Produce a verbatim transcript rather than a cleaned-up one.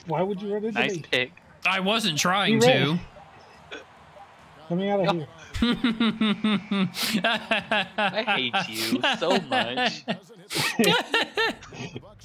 Why would you run into Nice me? pick. I wasn't trying Be ready. to. Get me out of here. I hate you so much.